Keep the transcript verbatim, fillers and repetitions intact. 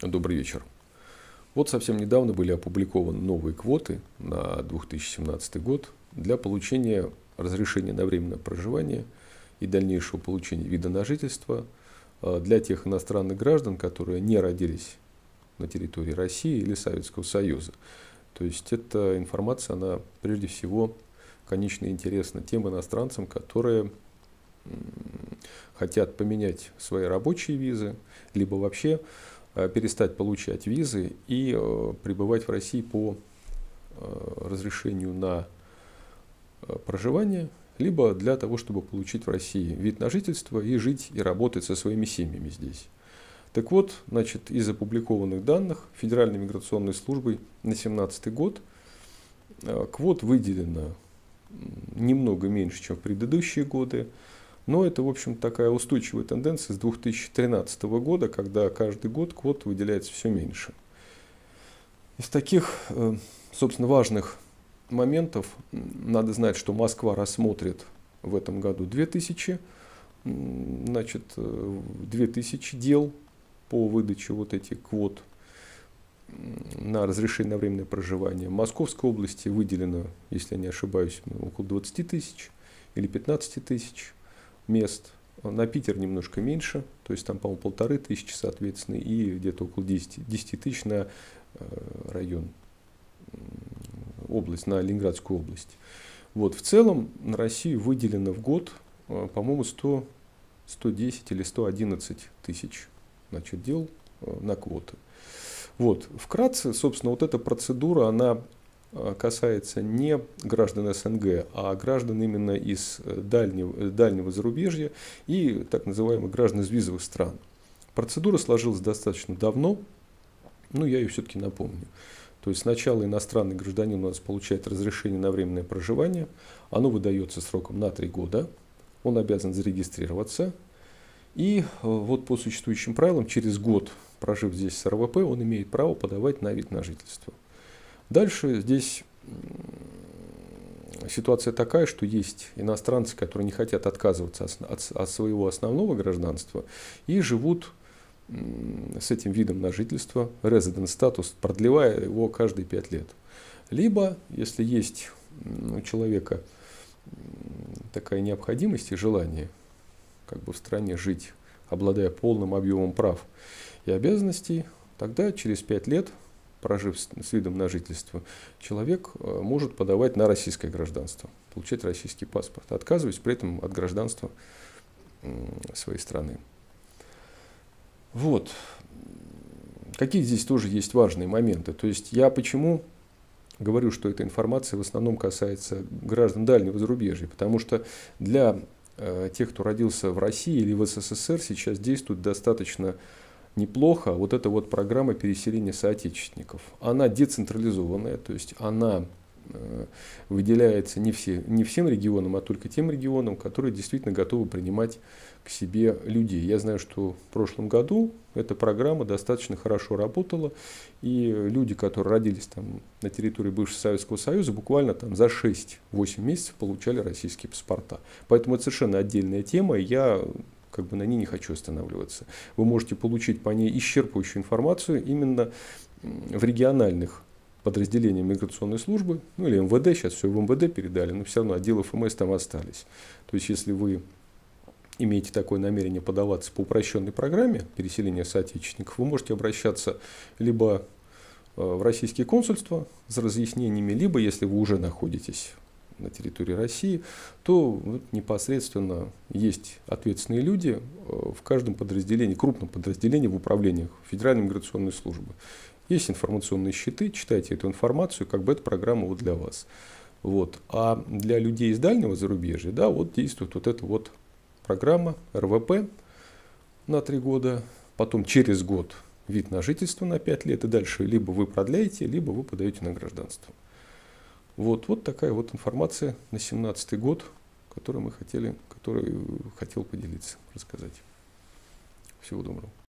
Добрый вечер. Вот совсем недавно были опубликованы новые квоты на две тысячи семнадцатый год для получения разрешения на временное проживание и дальнейшего получения вида на жительство для тех иностранных граждан, которые не родились на территории России или Советского Союза. То есть эта информация, она прежде всего, конечно, интересна тем иностранцам, которые хотят поменять свои рабочие визы, либо вообще перестать получать визы и пребывать в России по разрешению на проживание, либо для того, чтобы получить в России вид на жительство и жить и работать со своими семьями здесь. Так вот, значит, из опубликованных данных Федеральной миграционной службой на две тысячи семнадцатый год квот выделено немного меньше, чем в предыдущие годы. Но это, в общем, такая устойчивая тенденция с две тысячи тринадцатого года, когда каждый год квот выделяется все меньше. Из таких, собственно, важных моментов надо знать, что Москва рассмотрит в этом году две тысячи, значит, две тысячи дел по выдаче вот этих квот на разрешение на временное проживание. В Московской области выделено, если я не ошибаюсь, около двадцати тысяч или пятнадцати тысяч мест. На Питер немножко меньше, то есть там, по-моему, полторы тысячи, соответственно, и где-то около десяти тысяч на район, область, на Ленинградскую область. Вот, в целом на Россию выделено в год, по-моему, сто, сто десять или сто одиннадцать тысяч, значит, дел на квоты. Вот, вкратце, собственно, вот эта процедура, она касается не граждан СНГ, а граждан именно из дальнего, дальнего зарубежья и так называемых граждан из визовых стран. Процедура сложилась достаточно давно, но я ее все-таки напомню. То есть сначала иностранный гражданин у нас получает разрешение на временное проживание, оно выдается сроком на три года, он обязан зарегистрироваться, и вот по существующим правилам через год, прожив здесь с РВП, он имеет право подавать на вид на жительство. Дальше здесь ситуация такая, что есть иностранцы, которые не хотят отказываться от, от своего основного гражданства и живут с этим видом на жительство, resident статус, продлевая его каждые пять лет. Либо, если есть у человека такая необходимость и желание как бы в стране жить, обладая полным объемом прав и обязанностей, тогда через пять лет, прожив с видом на жительство, человек может подавать на российское гражданство, получать российский паспорт, отказываясь при этом от гражданства своей страны. Вот. Какие здесь тоже есть важные моменты? То есть я почему говорю, что эта информация в основном касается граждан дальнего зарубежья? Потому что для э, тех, кто родился в России или в СССР, сейчас действует достаточно неплохо вот эта вот программа переселения соотечественников. Она децентрализованная, то есть она э, выделяется не, все, не всем регионам, а только тем регионам, которые действительно готовы принимать к себе людей. Я знаю, что в прошлом году эта программа достаточно хорошо работала, и люди, которые родились там на территории бывшего Советского Союза, буквально там за шесть-восемь месяцев получали российские паспорта. Поэтому это совершенно отдельная тема, и я как бы на ней не хочу останавливаться. Вы можете получить по ней исчерпывающую информацию именно в региональных подразделениях миграционной службы, ну или МВД, сейчас все в МВД передали, но все равно отделы ФМС там остались. То есть если вы имеете такое намерение подаваться по упрощенной программе переселения соотечественников, вы можете обращаться либо в российские консульства с разъяснениями, либо, если вы уже находитесь на территории России, то вот непосредственно есть ответственные люди в каждом подразделении, крупном подразделении в управлениях Федеральной миграционной службы. Есть информационные щиты, читайте эту информацию, как бы эта программа вот для вас. Вот. А для людей из дальнего зарубежья, да, вот действует вот эта вот программа РВП на три года, потом через год вид на жительство на пять лет, и дальше либо вы продляете, либо вы подаете на гражданство. Вот, вот такая вот информация на две тысячи семнадцатый год, которую мы хотели, которую хотел поделиться, рассказать. Всего доброго.